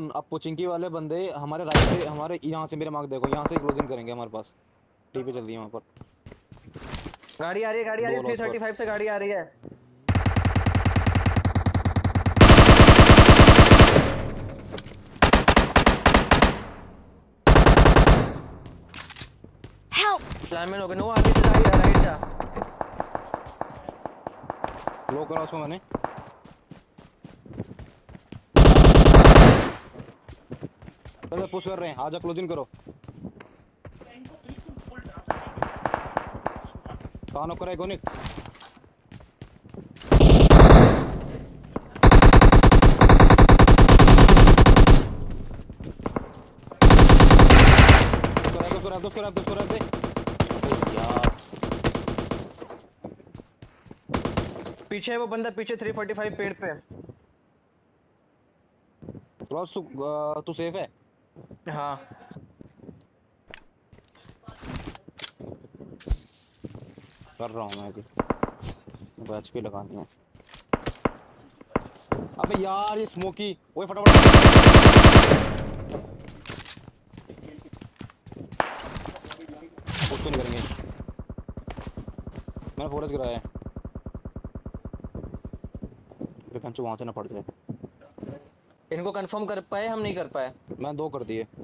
अब पुचिंकी वाले बंदे हमारे राइट से, हमारे यहाँ से, मेरे मार्क देखो, यहाँ से क्लोजिंग करेंगे हमारे पास। टीपी चल रही है वहाँ पर। गाड़ी आ रही है, गाड़ी आ रही है, 335 से गाड़ी आ रही है। फ्लैमेन हो गए। नो आगे से राइट जा। लो करा उसको मैंने। पहले पुश कर रहे हैं, आजा क्लोजिंग करो। कहाँ नॉक करा है गोनिक? पीछे वो बंदा, पीछे 345 पेड़ पे। तू सेफ है? हाँ कर रहा हूँ मैं अभी, बैच पे लगानी है। अबे यार ये स्मोकी, ओए फटाफट पुश नहीं करेंगे। मैंने फोरस गिराया है, वहां से ना पड़ जाए। इनको कंफर्म कर पाए, हम नहीं कर पाए। मैं 2 कर दिए।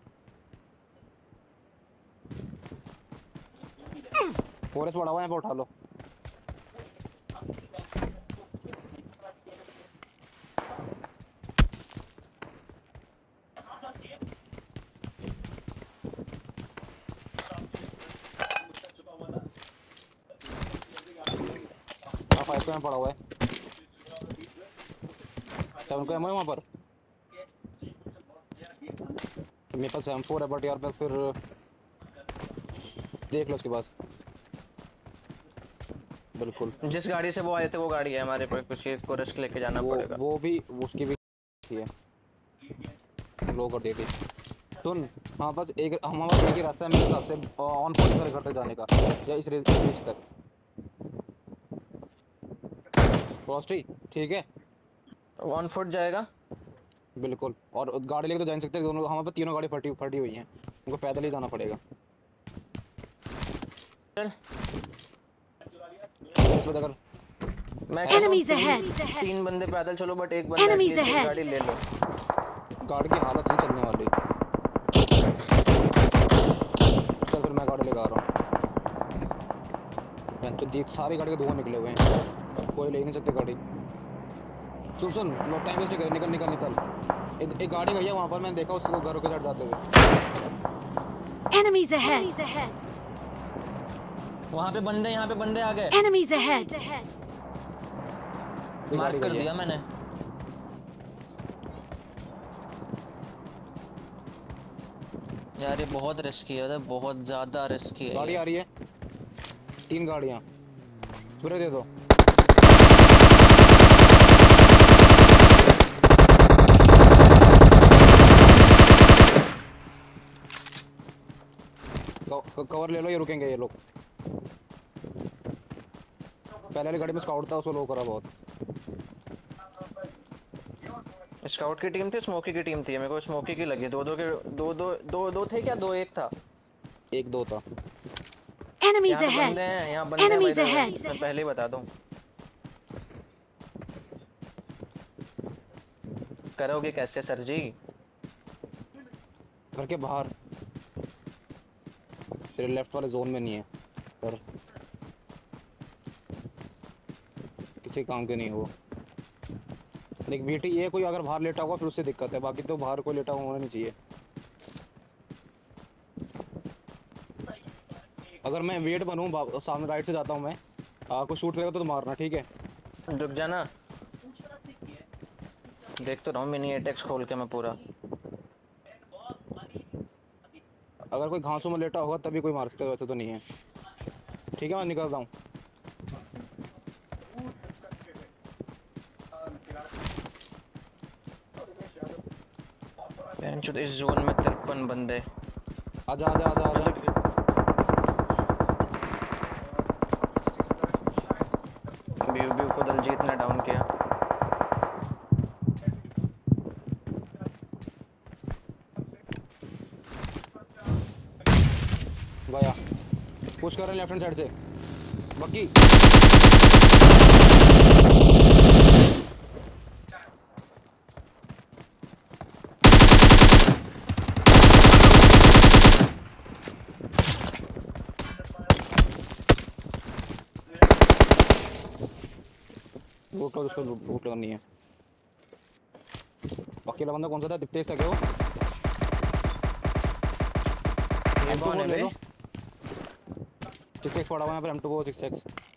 फोरस पड़ा हुआ है, यहाँ पे उठा लो। फाइव में पड़ा हुआ है, 7 को एमओ है वहाँ पर। मेरे पास M4 है, बट यार मैं फिर देख लो उसके पास। बिल्कुल जिस गाड़ी से वो आए थे वो गाड़ी है हमारे पर, कुछ को रिस्क लेके जाना पड़ेगा। वो भी उसकी भी है, लो कर दी थी। सुन, हाँ बस एक हमारे पास एक ही रास्ता है मेरे हिसाब से, ऑन फोर्टी सर करते जाने का, या इस रेस तक। फ्रॉस्टी ठीक है, 1 फुट जाएगा बिल्कुल। और गाड़ी लेके तो जा नहीं सकते दोनों, हमारे पास तीनों गाड़ी फटी हुई हैं, उनको पैदल ही जाना पड़ेगा। चल अगर Enemies ahead. 3 बंदे पैदल चलो, बट एक बंदा Enemies ahead. गाड़ी ले लो। गाड़ी की हालत नहीं चलने वाली। चल फिर मैं गाड़ी लेकर आ रहा हूँ। तो देख सारी गाड़ी के धुआं निकले हुए हैं, कोई ले नहीं सकते गाड़ी। सुन लो, टाइम वेस्ट कर, निकल। एक गाड़ी गई है वहाँ पर, मैंने देखा उसको घरों के साइड जाते हुए। Enemies ahead. वहाँ पे बंदे, यहाँ पे बंदे आ गए। Enemies ahead. मार्क कर दिया मैंने। यार ये बहुत रिस्की है, बहुत ज्यादा रिस्की है। गाड़ी आ रही है, 3 गाड़ियाँ, पूरे दे दो। कवर ले लो, ये रुकेंगे ये लोग। पहले वाली गाड़ी में स्काउट था, उसको लो करा बहुत। स्काउट की टीम थी, स्मोकी की टीम थी। मेरे को स्मोकी की लगी। दो थे क्या? 2-1 था। 1-2 था। Enemies ahead. Enemies ahead. मैं पहले ही बता दूं। करोगे कैसे सर जी? घर के बाहर, तेरे लेफ्ट वाले जोन में नहीं है, पर किसी काम के नहीं हो। देख बेटी, ये कोई अगर बाहर लेटा होगा फिर उससे दिक्कत है, बाकी तो बाहर कोई लेटा होना नहीं चाहिए। अगर मैं वेट बनूं, सामने राइट से जाता हूं मैं, कुछ शूट करेगा तो मारना, ठीक है? रुक जाना, देख तो रहा हूँ मिनी एटेक्स खोल के मैं पूरा। अगर कोई घासों में लेटा होगा तभी कोई मार सकता है, वैसे तो नहीं है। ठीक है, मैं निकलता हूँ। इस जोन में 53 बंदे। आजा आजा आजा आजा। ब्यू को दलजीत ने डाउन किया। गया पुश कर रहे हैं लेफ्ट हैंड साइड से बग्गी लूट लो उसको लूट करनी है अकेला बंदा कौन सा था दिप्तेश था क्या वो ये कौन है बे 6x पड़ा हुआ है यहाँ पर M2 वो 6x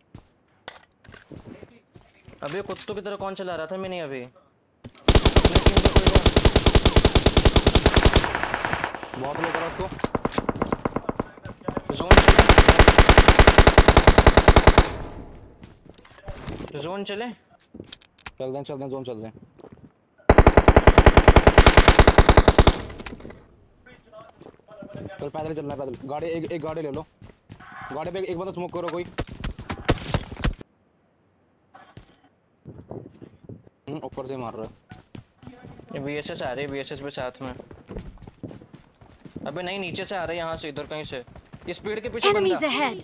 अबे कुत्तों की तरह कौन चला रहा था मैं नहीं अभी बहुत लो करा उसको जोन चले चल दें जोन चल दें चल पैदल चलना है पैदल गाड़ी एक गाड़ी ले लो गाड़ी पे एक बंदा स्मोक करो कोई ऊपर से मार रहा है ये बीएसएस आ रही है बीएसएस भी साथ में अबे नहीं नीचे से आ रहा है यहाँ से इधर कहीं से इस पेड़ के पीछे Enemies बंदा ahead.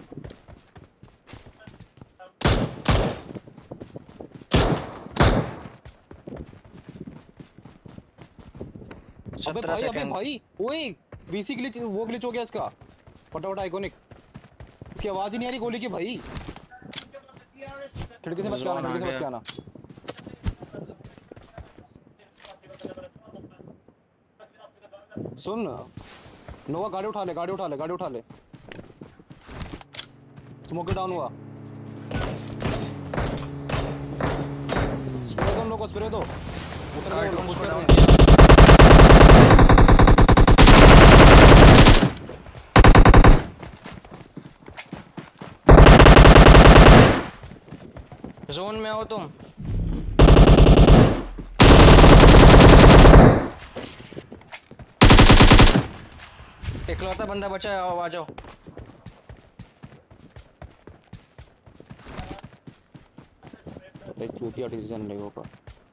17 सेकंड भाई ओए बीसी ग्लिच वो ग्लिच हो गया इसका फटाफट आइकॉनिक इसकी आवाज ही नहीं आ रही गोली की भाई खिड़की से बच के आना सुन नोवा गाड़ी उठा ले स्मोक डाउन हुआ स्प्रे दो उतर गए जोन में आओ तुम इकलौता बंदा बचा है आ जाओ एक चूतिया डिसीजन ले होगा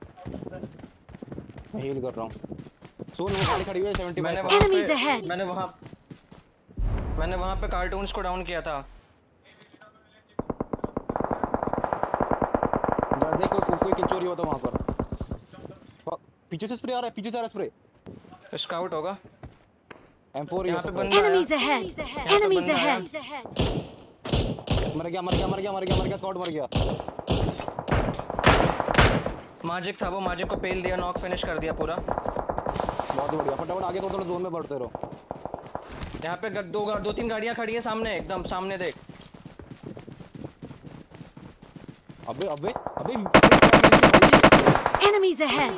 मैं हील कर रहा हूं सुन वो गाड़ी खड़ी हुई है 75 मैंने वहां पे कार्टून्स को डाउन किया था देखो कोई किल चोरी होता वहां पर पीछे से स्प्रे आ रहा है स्प्रे स्काउट होगा M4 यहाँ पे बंदा Enemies ahead. Enemies ahead. मर गया स्काउट मर गया माजिक था वो माजिक को पेल दिया नॉक फिनिश कर दिया पूरा बहुत बढ़िया फटाफट आगे थोड़ा जोन में बढ़ते रहो यहाँ पे दो तीन गाड़ियाँ खड़ी हैं सामने एकदम सामने देख अबे Enemies ahead.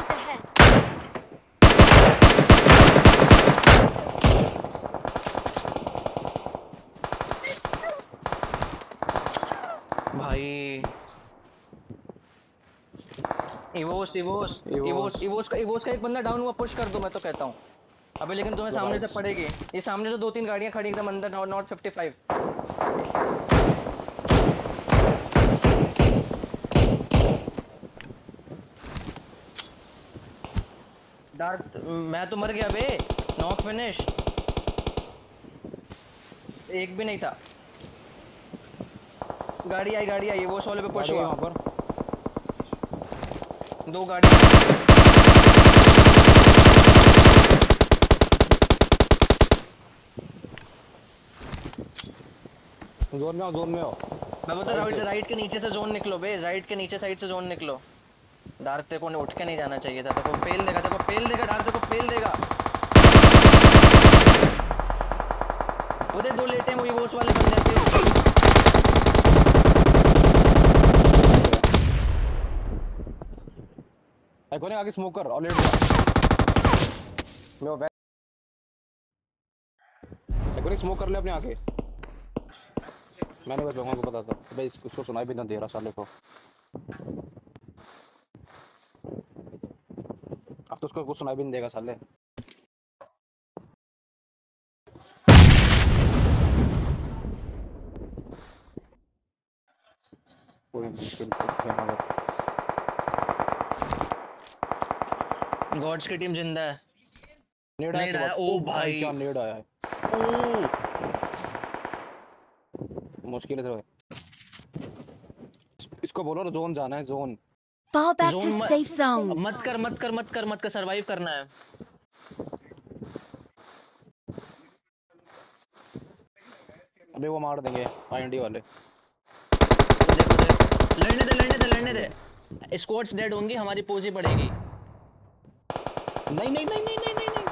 भाई इवोस का एक बंदा डाउन हुआ पुश कर दो मैं तो कहता हूँ अबे लेकिन तुम्हें सामने से पड़ेगी ये सामने से 2-3 गाड़ियाँ खड़ी एकदम अंदर नॉट 55 डार्क मैं तो मर गया बे नॉक फिनिश एक भी नहीं था गाड़ी आई वो वाले पे पुश हुआ वहां पर 2 गाड़ी जोन में आओ मैं बता राइट के नीचे से जोन निकलो बे राइट के नीचे साइड से जोन निकलो डार्क तेरे को उठ के नहीं जाना चाहिए था तेरे को पेल देगा डार्क तेरे को पेल देगा उधर 2 लेटे हैं वो उस वाले बंदे पे आइकॉनिक आगे स्मोक कर ऑलरेडी लो बैक आइकॉनिक स्मोक कर ले अपने आगे मैंने बस लोगों को पता था भाई इसको सुनाई भी ना दे रहा साले को अब तो उसको कुछ सुनाई भी नहीं देगा साले कोई मुश्किल गॉड्स की टीम जिंदा है नेड आया ओ भाई क्या नेड आया है मुश्किल है। इसको बोलो जोन जाना है, zone. Fall back to zone safe zone. मत कर सरवाइव करना है। अबे वो मार देंगे आईएनडी वाले। लड़ने दे स्क्वाड्स डेड होंगी, हमारी पोजी बढ़ेगी। नहीं नहीं नहीं नहीं नहीं नहीं नहीं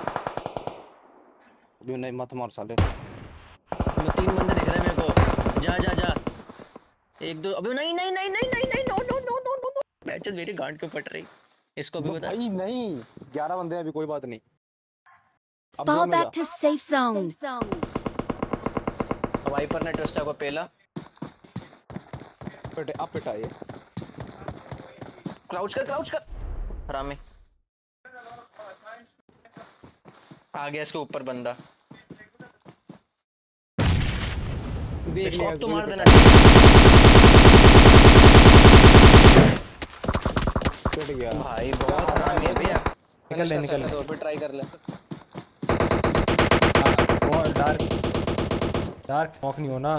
अबे नहीं, मत मार साले। वो 3 बंदे दिख रहे हैं मेरे को। जा एक दो। अबे नहीं नो बैचल मेरी गांड क्यों फट रही। इसको भी बता भाई नहीं, 11 बंदे हैं अभी, कोई बात नहीं। अब Fall जोन में जा। back to safe zone. Viper ने ट्रस्टा को पेला। पिटे अब पिटा ये। क्राउच कर हरामी। आ गया इसके ऊपर बंदा। इसको अब तो मार देना। पिट गया भाई बहुत हरामी है भैया। निकल तो फिर ट्राई कर ले। वो डार्क स्मोक नहीं होना।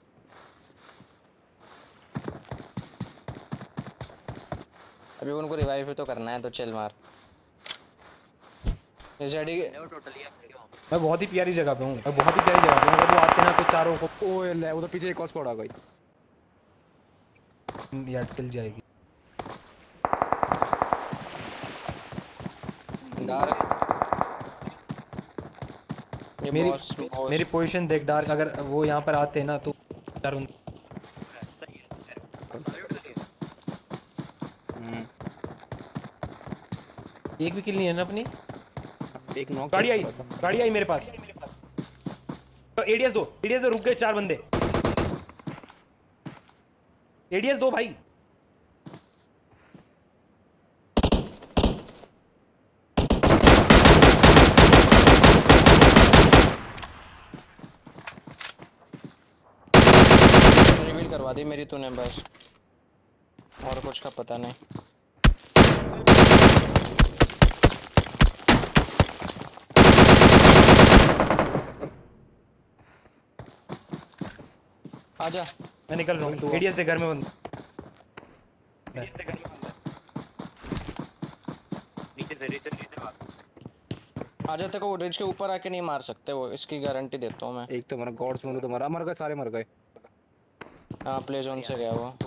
अभी उनको रिवाइव तो करना है, तो चल मार। मैं बहुत ही प्यारी जगह पे हूँ, अगर वो आते ना तो चारों को ओए ले, उधर पीछे एक और स्क्वाड आ गई यार किल जाएगी। ये मेरी पोजीशन देख डार्क, अगर वो यहाँ पर आते ना तो एक भी किल नहीं है ना अपनी। एक नॉक। गाड़ी आई मेरे पास। तो एडीएस दो रुक गए 4 बंदे। एडीएस दो भाई। रिवील करवा दी मेरी तूने बस, और कुछ का पता नहीं। आजा, मैं निकल रहा हूँ। एडीएस से घर में बंद। आजा। तेरे को रिज के ऊपर आके नहीं मार सकते वो, इसकी गारंटी देता हूँ मैं। एक तो मरा, गॉड्स में तो मरा, मर गए सारे, मर गए। हाँ प्ले जोन से गया वो।